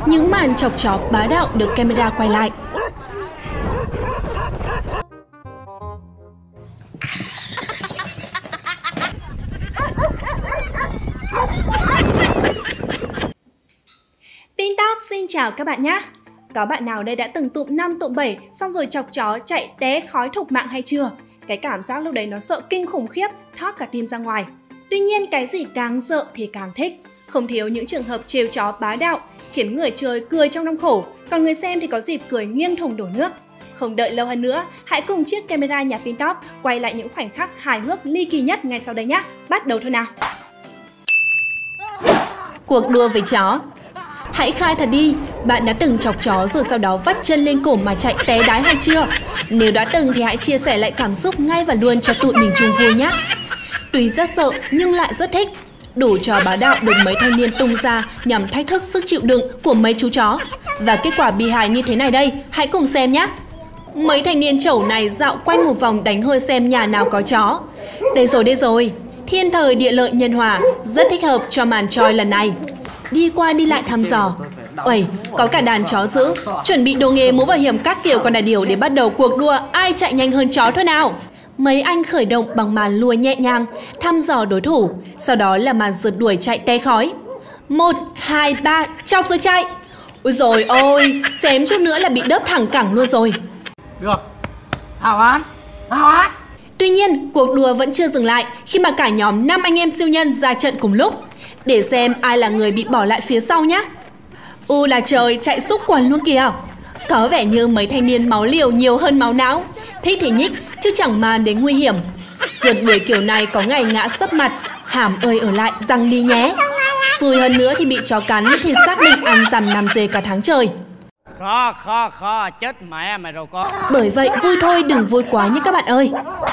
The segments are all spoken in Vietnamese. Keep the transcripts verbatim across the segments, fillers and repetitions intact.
những màn chọc chó bá đạo được camera quay lại. Pintop xin chào các bạn nhé. Có bạn nào đây đã từng tụm năm tụm bảy xong rồi chọc chó chạy té khói thục mạng hay chưa? Cái cảm giác lúc đấy nó sợ kinh khủng khiếp, thoát cả tim ra ngoài. Tuy nhiên cái gì càng sợ thì càng thích. Không thiếu những trường hợp trêu chó bá đạo, khiến người chơi cười trong đau khổ, còn người xem thì có dịp cười nghiêng thùng đổ nước. Không đợi lâu hơn nữa, hãy cùng chiếc camera nhà Pintop quay lại những khoảnh khắc hài hước ly kỳ nhất ngay sau đây nhé. Bắt đầu thôi nào. Cuộc đua với chó. Hãy khai thật đi, bạn đã từng chọc chó rồi sau đó vắt chân lên cổ mà chạy té đái hay chưa? Nếu đã từng thì hãy chia sẻ lại cảm xúc ngay và luôn cho tụi mình chung vui nhé. Tuy rất sợ nhưng lại rất thích. Đủ trò bá đạo được mấy thanh niên tung ra nhằm thách thức sức chịu đựng của mấy chú chó. Và kết quả bi hài như thế này đây, hãy cùng xem nhé. Mấy thanh niên chẩu này dạo quanh một vòng đánh hơi xem nhà nào có chó. Đây rồi, đây rồi. Thiên thời địa lợi nhân hòa, rất thích hợp cho màn choi lần này. Đi qua đi lại thăm dò. Uầy, có cả đàn chó dữ. Chuẩn bị đồ nghề mũ bảo hiểm các kiểu còn là điều để bắt đầu cuộc đua ai chạy nhanh hơn chó thôi nào. Mấy anh khởi động bằng màn lùa nhẹ nhàng, thăm dò đối thủ. Sau đó là màn rượt đuổi chạy té khói. Một, hai, ba, chọc rồi chạy. Ôi dồi ôi, xém chút nữa là bị đớp thẳng cẳng luôn rồi. Được, hào án, hào án. Tuy nhiên, cuộc đua vẫn chưa dừng lại khi mà cả nhóm năm anh em siêu nhân ra trận cùng lúc. Để xem ai là người bị bỏ lại phía sau nhé. U là trời, chạy xúc quần luôn kìa. Có vẻ như mấy thanh niên máu liều nhiều hơn máu não. Thích thì nhích, chứ chẳng màn đến nguy hiểm. Rượt đuổi kiểu này có ngày ngã sấp mặt. Hàm ơi ở lại, răng đi nhé. Xui hơn nữa thì bị chó cắn thì xác định ăn dằm nằm dề cả tháng trời. Khó, khó, khó, chết mẹ mày rồi con. Bởi vậy vui thôi đừng vui quá nhé các bạn ơi.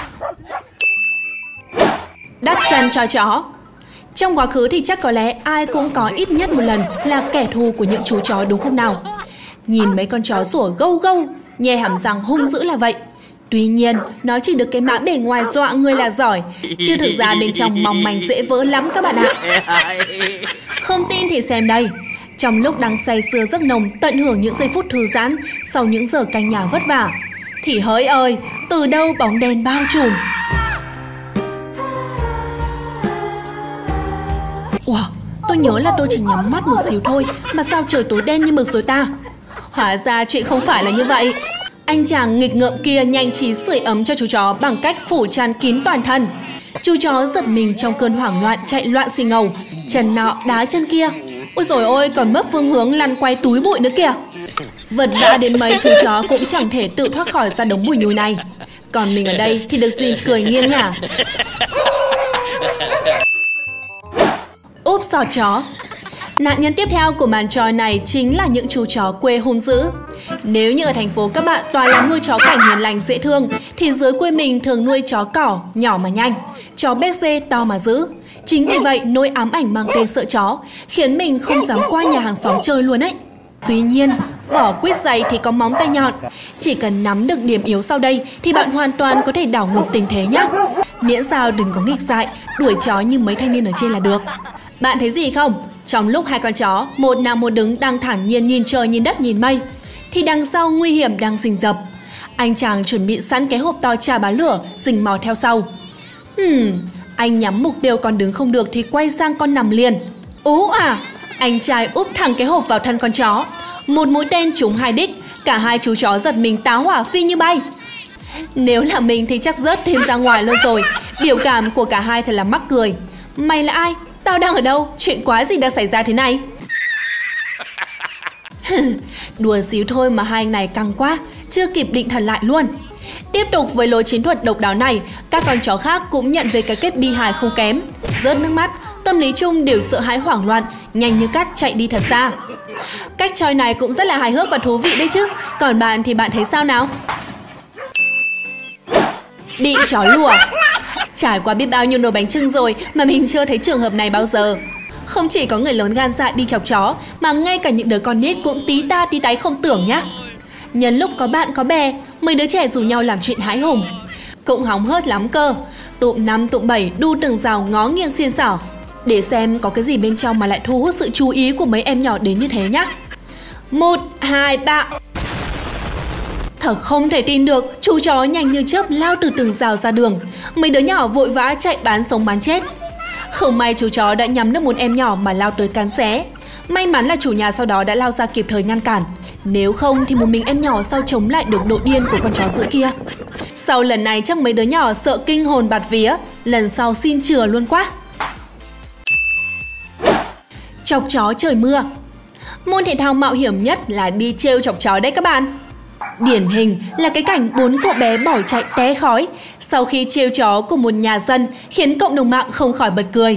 Đắp chăn cho chó. Trong quá khứ thì chắc có lẽ ai cũng có ít nhất một lần là kẻ thù của những chú chó đúng không nào? Nhìn mấy con chó sủa gâu gâu, nhe hàm răng hung dữ là vậy. Tuy nhiên, nó chỉ được cái mã bề ngoài dọa người là giỏi, chứ thực ra bên trong mỏng manh dễ vỡ lắm các bạn ạ. Không tin thì xem đây. Trong lúc đang say sưa giấc nồng tận hưởng những giây phút thư giãn sau những giờ canh nhà vất vả, thì hỡi ơi, từ đâu bóng đèn bao trùm. Wow, tôi nhớ là tôi chỉ nhắm mắt một xíu thôi mà sao trời tối đen như mực rồi ta. Hóa ra chuyện không phải là như vậy. Anh chàng nghịch ngợm kia nhanh trí sưởi ấm cho chú chó bằng cách phủ chăn kín toàn thân. Chú chó giật mình trong cơn hoảng loạn chạy loạn xì ngầu, chân nọ đá chân kia. Ôi dồi ôi, còn mất phương hướng lăn quay túi bụi nữa kìa. Vật vã đến mấy chú chó cũng chẳng thể tự thoát khỏi ra đống bùi nhùi này. Còn mình ở đây thì được dịp cười nghiêng ngả. Úp sọt chó. Nạn nhân tiếp theo của màn trò này chính là những chú chó quê hung dữ. Nếu như ở thành phố các bạn toàn là nuôi chó cảnh hiền lành dễ thương, thì dưới quê mình thường nuôi chó cỏ nhỏ mà nhanh, chó béc dê to mà dữ. Chính vì vậy nỗi ám ảnh mang tên sợ chó khiến mình không dám qua nhà hàng xóm chơi luôn ấy. Tuy nhiên, vỏ quýt dày thì có móng tay nhọn. Chỉ cần nắm được điểm yếu sau đây thì bạn hoàn toàn có thể đảo ngược tình thế nhé. Miễn sao đừng có nghịch dại, đuổi chó như mấy thanh niên ở trên là được. Bạn thấy gì không? Trong lúc hai con chó, một nằm một đứng đang thản nhiên nhìn trời nhìn đất nhìn mây, thì đằng sau nguy hiểm đang rình rập. Anh chàng chuẩn bị sẵn cái hộp to chà bá lửa, rình mò theo sau. Hmm, anh nhắm mục tiêu còn đứng không được thì quay sang con nằm liền. Ú à, anh trai úp thẳng cái hộp vào thân con chó. Một mũi tên trúng hai đích, cả hai chú chó giật mình táo hỏa phi như bay. Nếu là mình thì chắc rớt thêm ra ngoài luôn rồi. Biểu cảm của cả hai thật là mắc cười. Mày là ai? Tao đang ở đâu? Chuyện quái gì đang xảy ra thế này? Đùa xíu thôi mà hai anh này căng quá, chưa kịp định thần lại luôn. Tiếp tục với lối chiến thuật độc đáo này, các con chó khác cũng nhận về cái kết bi hài không kém. Rớt nước mắt, tâm lý chung đều sợ hãi hoảng loạn, nhanh như cắt chạy đi thật xa. Cách choi này cũng rất là hài hước và thú vị đấy chứ. Còn bạn thì bạn thấy sao nào? Bị chó lùa. Trải qua biết bao nhiêu nồi bánh chưng rồi mà mình chưa thấy trường hợp này bao giờ. Không chỉ có người lớn gan dạ đi chọc chó, mà ngay cả những đứa con nít cũng tí ta tí táy không tưởng nhá. Nhân lúc có bạn có bè, mấy đứa trẻ rủ nhau làm chuyện hãi hùng. Cũng hóng hớt lắm cơ. Tụm năm tụm bảy đu từng rào ngó nghiêng xiên xỏ, để xem có cái gì bên trong mà lại thu hút sự chú ý của mấy em nhỏ đến như thế nhá. Một, hai, ba. Thật không thể tin được, chú chó nhanh như chớp lao từ tường rào ra đường. Mấy đứa nhỏ vội vã chạy bán sống bán chết. Không may chú chó đã nhắm được một em nhỏ mà lao tới cắn xé. May mắn là chủ nhà sau đó đã lao ra kịp thời ngăn cản. Nếu không thì một mình em nhỏ sao chống lại được độ điên của con chó dữ kia. Sau lần này chắc mấy đứa nhỏ sợ kinh hồn bạt vía. Lần sau xin chừa luôn quá. Chọc chó trời mưa. Môn thể thao mạo hiểm nhất là đi trêu chọc chó đấy các bạn. Điển hình là cái cảnh bốn cậu bé bỏ chạy té khói sau khi trêu chó của một nhà dân, khiến cộng đồng mạng không khỏi bật cười.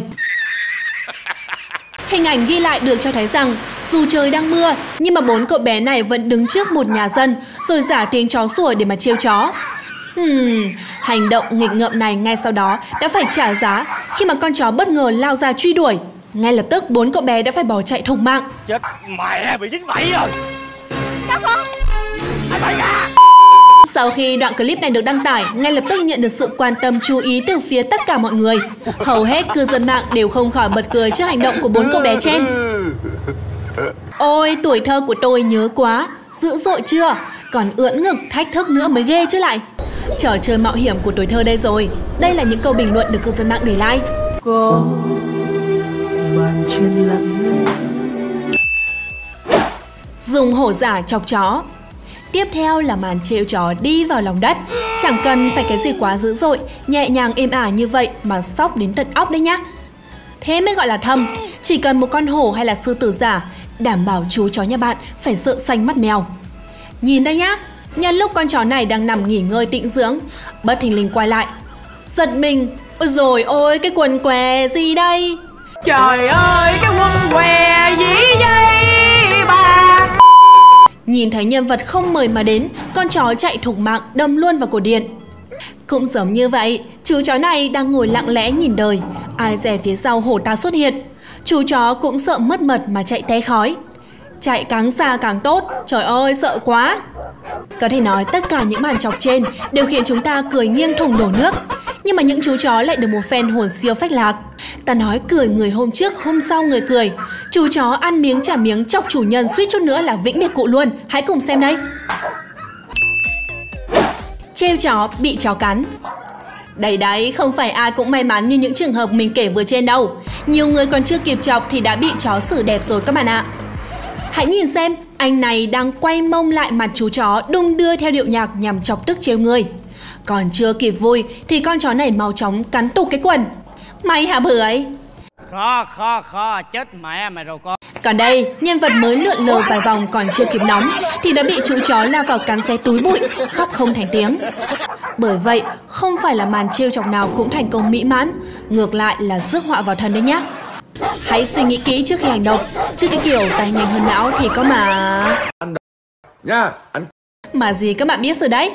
Hình ảnh ghi lại được cho thấy rằng dù trời đang mưa nhưng mà bốn cậu bé này vẫn đứng trước một nhà dân rồi giả tiếng chó sủa để mà trêu chó. Hmm, hành động nghịch ngợm này ngay sau đó đã phải trả giá khi mà con chó bất ngờ lao ra truy đuổi. Ngay lập tức bốn cậu bé đã phải bỏ chạy thục mạng. Chết mẹ, bị dính bẫy rồi. Sao không? Ai bẫy ra? Sau khi đoạn clip này được đăng tải, ngay lập tức nhận được sự quan tâm chú ý từ phía tất cả mọi người. Hầu hết cư dân mạng đều không khỏi bật cười trước hành động của bốn cậu bé trên. Ôi, tuổi thơ của tôi nhớ quá, dữ dội chưa? Còn ưỡn ngực thách thức nữa mới ghê chứ lại. Trò chơi mạo hiểm của tuổi thơ đây rồi. Đây là những câu bình luận được cư dân mạng để lại. Có bàn chân lặng. Dùng hổ giả chọc chó. Tiếp theo là màn trêu chó đi vào lòng đất. Chẳng cần phải cái gì quá dữ dội, nhẹ nhàng êm ả như vậy mà sốc đến tận óc đấy nhá. Thế mới gọi là thâm. Chỉ cần một con hổ hay là sư tử giả, đảm bảo chú chó nhà bạn phải sợ xanh mắt mèo. Nhìn đây nhá, nhân lúc con chó này đang nằm nghỉ ngơi tĩnh dưỡng, bất thình lình quay lại, giật mình. Ôi dồi ôi, cái quần què gì đây? Trời ơi, cái quần què gì đây bà? Nhìn thấy nhân vật không mời mà đến, con chó chạy thục mạng đâm luôn vào cổ điện. Cũng giống như vậy, chú chó này đang ngồi lặng lẽ nhìn đời. Ai dè phía sau hổ ta xuất hiện, chú chó cũng sợ mất mật mà chạy té khói. Chạy càng xa càng tốt, trời ơi sợ quá. Có thể nói tất cả những màn chọc trên đều khiến chúng ta cười nghiêng thùng đổ nước. Nhưng mà những chú chó lại được một phen hồn siêu phách lạc. Ta nói cười người hôm trước, hôm sau người cười. Chú chó ăn miếng trả miếng chọc chủ nhân suýt chút nữa là vĩnh biệt cụ luôn. Hãy cùng xem đây. Trêu chó bị chó cắn. Đấy đấy, không phải ai cũng may mắn như những trường hợp mình kể vừa trên đâu. Nhiều người còn chưa kịp chọc thì đã bị chó xử đẹp rồi các bạn ạ. Hãy nhìn xem, anh này đang quay mông lại mặt chú chó, đung đưa theo điệu nhạc nhằm chọc tức trêu người. Còn chưa kịp vui thì con chó này mau chóng cắn tụt cái quần. Mày hả bưởi? Kho kho kho, chết mẹ mày rồi con. Còn đây, nhân vật mới lượn lờ vài vòng còn chưa kịp nóng thì đã bị chú chó lao vào cắn xé túi bụi, khóc không thành tiếng. Bởi vậy, không phải là màn trêu chọc nào cũng thành công mỹ mãn, ngược lại là rước họa vào thân đấy nhá. Hãy suy nghĩ kỹ trước khi hành động, chứ cái kiểu tay nhanh hơn não thì có mà... Nha, anh... Mà gì các bạn biết rồi đấy.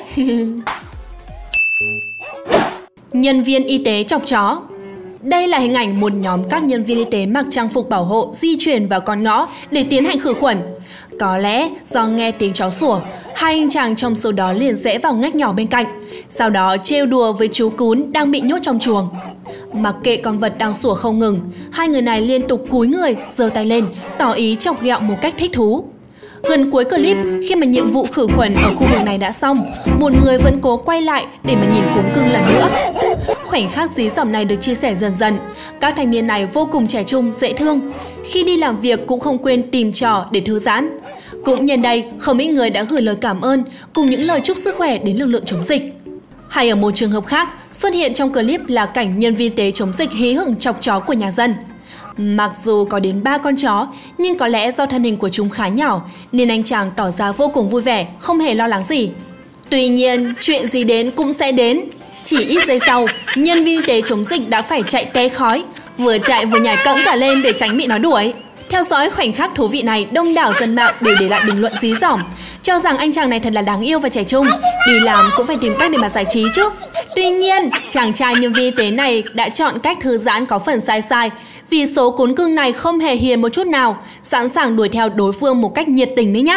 Nhân viên y tế chọc chó. Đây là hình ảnh một nhóm các nhân viên y tế mặc trang phục bảo hộ di chuyển vào con ngõ để tiến hành khử khuẩn. Có lẽ do nghe tiếng chó sủa, hai anh chàng trong số đó liền rẽ vào ngách nhỏ bên cạnh, sau đó trêu đùa với chú cún đang bị nhốt trong chuồng. Mặc kệ con vật đang sủa không ngừng, hai người này liên tục cúi người, giơ tay lên, tỏ ý chọc ghẹo một cách thích thú. Gần cuối clip, khi mà nhiệm vụ khử khuẩn ở khu vực này đã xong, một người vẫn cố quay lại để mà nhìn cuống cưng lần nữa. Khoảnh khắc dí dỏm này được chia sẻ dần dần. Các thanh niên này vô cùng trẻ trung, dễ thương. Khi đi làm việc cũng không quên tìm trò để thư giãn. Cũng nhân đây, không ít người đã gửi lời cảm ơn cùng những lời chúc sức khỏe đến lực lượng chống dịch. Hay ở một trường hợp khác, xuất hiện trong clip là cảnh nhân viên y tế chống dịch hí hửng chọc chó của nhà dân. Mặc dù có đến ba con chó, nhưng có lẽ do thân hình của chúng khá nhỏ nên anh chàng tỏ ra vô cùng vui vẻ, không hề lo lắng gì. Tuy nhiên, chuyện gì đến cũng sẽ đến. Chỉ ít giây sau, nhân viên y tế chống dịch đã phải chạy té khói, vừa chạy vừa nhảy cẫng cả lên để tránh bị nó đuổi. Theo dõi khoảnh khắc thú vị này, đông đảo dân mạng đều để lại bình luận dí dỏm, cho rằng anh chàng này thật là đáng yêu và trẻ trung, đi làm cũng phải tìm cách để mà giải trí chứ. Tuy nhiên, chàng trai nhân viên y tế này đã chọn cách thư giãn có phần sai sai, vì số cún cưng này không hề hiền một chút nào, sẵn sàng đuổi theo đối phương một cách nhiệt tình đấy nhá.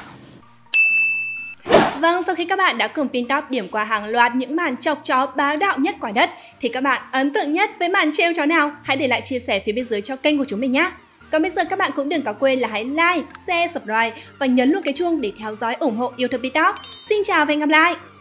Vâng, sau khi các bạn đã cùng Pin Top điểm qua hàng loạt những màn chọc chó bá đạo nhất quả đất, thì các bạn ấn tượng nhất với màn trêu chó nào? Hãy để lại chia sẻ phía bên dưới cho kênh của chúng mình nhé. Còn bây giờ các bạn cũng đừng có quên là hãy like, share, subscribe và nhấn luôn cái chuông để theo dõi ủng hộ YouTube Talk. Xin chào và hẹn gặp lại!